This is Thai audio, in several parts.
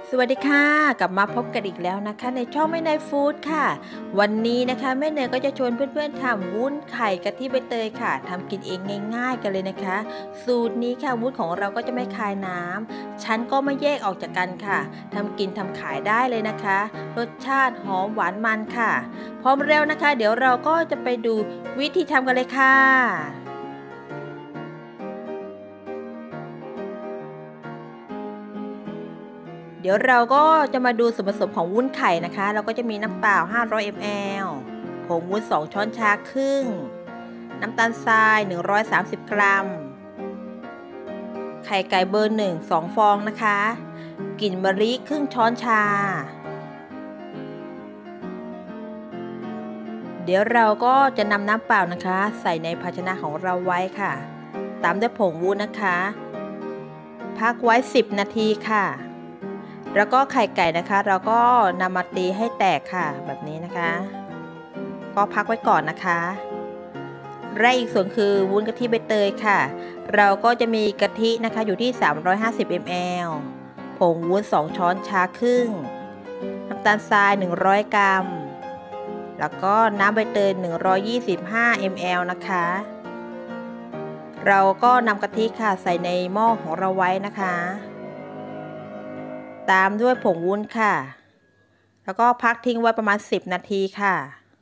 สวัสดีค่ะกลับมาพบกันอีกแล้วนะคะในช่องแม่เนยฟู้ดค่ะวันนี้นะคะแม่เนยก็จะชวนเพื่อนๆทำวุ้นไข่กะทิใบเตยค่ะทำกินเองง่ายๆกันเลยนะคะสูตรนี้ค่ะวุ้นของเราก็จะไม่คายน้ำชั้นก็ไม่แยกออกจากกันค่ะทำกินทำขายได้เลยนะคะรสชาติหอมหวานมันค่ะพร้อมแล้วนะคะเดี๋ยวเราก็จะไปดูวิธีทำกันเลยค่ะเดี๋ยวเราก็จะมาดูส่วนผสมของวุ้นไข่นะคะเราก็จะมีน้ำเปล่า500 ml ผงวุ้น2ช้อนชาครึ่งน้ำตาลทราย130 กรัมไข่ไก่เบอร์1 2 ฟองนะคะกลิ่นมะลิครึ่งช้อนชาเดี๋ยวเราก็จะนำน้ำเปล่านะคะใส่ในภาชนะของเราไว้ค่ะตามด้วยผงวุ้นนะคะพักไว้10 นาทีค่ะแล้วก็ไข่ไก่นะคะเราก็นำมาตีให้แตกค่ะแบบนี้นะคะก็พักไว้ก่อนนะคะและอีกส่วนคือวุ้นกะทิใบเตยค่ะเราก็จะมีกะทินะคะอยู่ที่350 ml ผงวุ้น2ช้อนชาครึ่งน้ำตาลทราย100 กรัมแล้วก็น้ำใบเตย125 ml นะคะเราก็นำกะทิค่ะใส่ในหม้อของเราไว้นะคะตามด้วยผงวุ้นค่ะแล้วก็พักทิ้งไว้ประมาณ10 นาทีค่ะ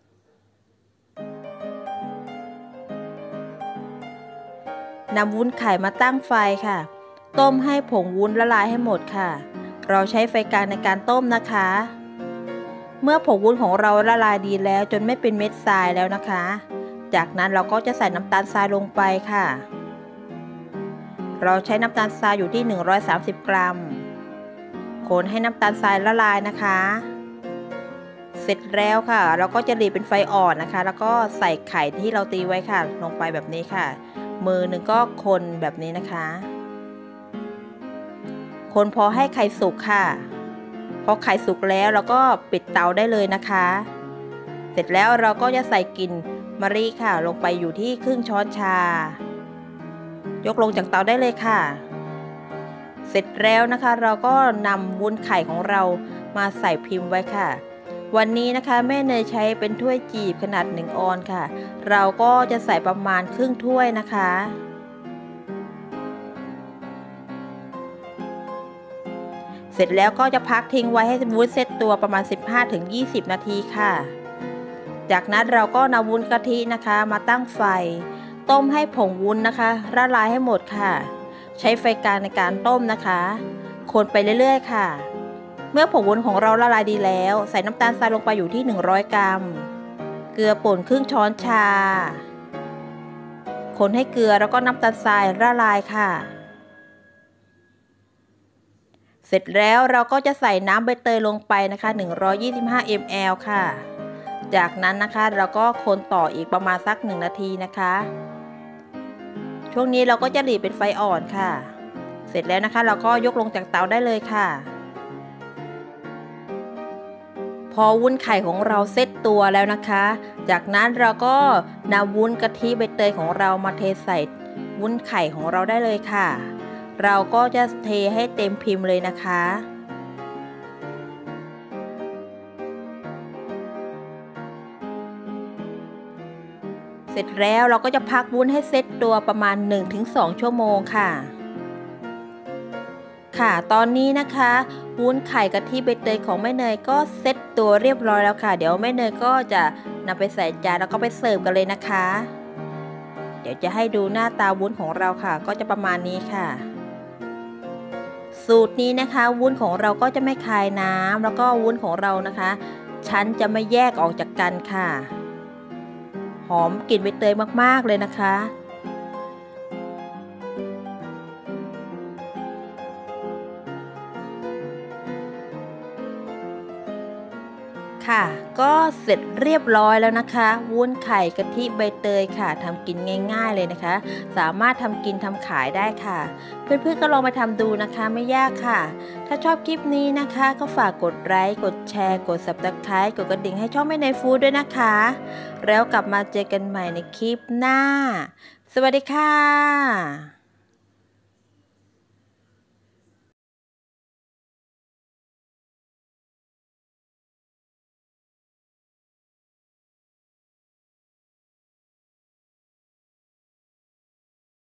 นำวุ้นไข่มาตั้งไฟค่ะต้มให้ผงวุ้นละลายให้หมดค่ะเราใช้ไฟกลางในการต้มนะคะเมื่อผงวุ้นของเราละลายดีแล้วจนไม่เป็นเม็ดทรายแล้วนะคะจากนั้นเราก็จะใส่น้ำตาลทรายลงไปค่ะเราใช้น้ำตาลทรายอยู่ที่130 กรัมคนให้น้ำตาลทรายละลายนะคะเสร็จแล้วค่ะเราก็จะรีเป็นไฟอ่อนนะคะแล้วก็ใส่ไข่ที่เราตีไว้ค่ะลงไปแบบนี้ค่ะมือหนึ่งก็คนแบบนี้นะคะคนพอให้ไข่สุกค่ะพอไข่สุกแล้วเราก็ปิดเตาได้เลยนะคะเสร็จแล้วเราก็จะใส่กลิ่นมะลิค่ะลงไปอยู่ที่ครึ่งช้อนชายกลงจากเตาได้เลยค่ะเสร็จแล้วนะคะเราก็นำวุ้นไข่ของเรามาใส่พิมพ์ไว้ค่ะวันนี้นะคะแม่เนยใช้เป็นถ้วยจีบขนาด1 ออนซ์ค่ะเราก็จะใส่ประมาณครึ่งถ้วยนะคะเสร็จแล้วก็จะพักทิ้งไว้ให้วุ้นเซตตัวประมาณ 15-20 นาทีค่ะจากนั้นเราก็นำวุ้นกะทินะคะมาตั้งไฟต้มให้ผงวุ้นนะคะละลายให้หมดค่ะใช้ไฟกลางในการต้มนะคะคนไปเรื่อยๆค่ะเมื่อผงวุ้นของเราละลายดีแล้วใส่น้ำตาลทรายลงไปอยู่ที่100 กรัมเกลือป่นครึ่งช้อนชาคนให้เกลือแล้วก็น้ำตาลทรายละลายค่ะเสร็จแล้วเราก็จะใส่น้ำใบเตยลงไปนะคะ125 ml ค่ะจากนั้นนะคะเราก็คนต่ออีกประมาณสัก1 นาทีนะคะช่วงนี้เราก็จะหลีเป็นไฟอ่อนค่ะเสร็จแล้วนะคะเราก็ยกลงจากเตาได้เลยค่ะพอวุ้นไข่ของเราเซตตัวแล้วนะคะจากนั้นเราก็นำวุ้นกะทิใบเตยของเรามาเทใส่วุ้นไข่ของเราได้เลยค่ะเราก็จะเทให้เต็มพิมพ์เลยนะคะเสร็จแล้วเราก็จะพักวุ้นให้เซตตัวประมาณ 1-2 ชั่วโมงค่ะตอนนี้นะคะวุ้นไข่กะทิใบเตยของแม่เนยก็เซตตัวเรียบร้อยแล้วค่ะเดี๋ยวแม่เนยก็จะนำไปใส่จานแล้วก็ไปเสิร์ฟกันเลยนะคะเดี๋ยวจะให้ดูหน้าตาวุ้นของเราค่ะก็จะประมาณนี้ค่ะสูตรนี้นะคะวุ้นของเราก็จะไม่คายน้ำแล้วก็วุ้นของเรานะคะชั้นจะไม่แยกออกจากกันค่ะหอมกลิ่นใบเตยมากๆเลยนะคะค่ะก็เสร็จเรียบร้อยแล้วนะคะวุ้นไข่กะทิใบเตยค่ะทำกินง่ายๆเลยนะคะสามารถทำกินทำขายได้ค่ะเพื่อนๆก็ลองมาทำดูนะคะไม่ยากค่ะถ้าชอบคลิปนี้นะคะก็ฝากกดไลค์กดแชร์กด Subscribe กดกระดิ่งให้ช่องแม่เนยฟู้ดด้วยนะคะแล้วกลับมาเจอกันใหม่ในคลิปหน้าสวัสดีค่ะ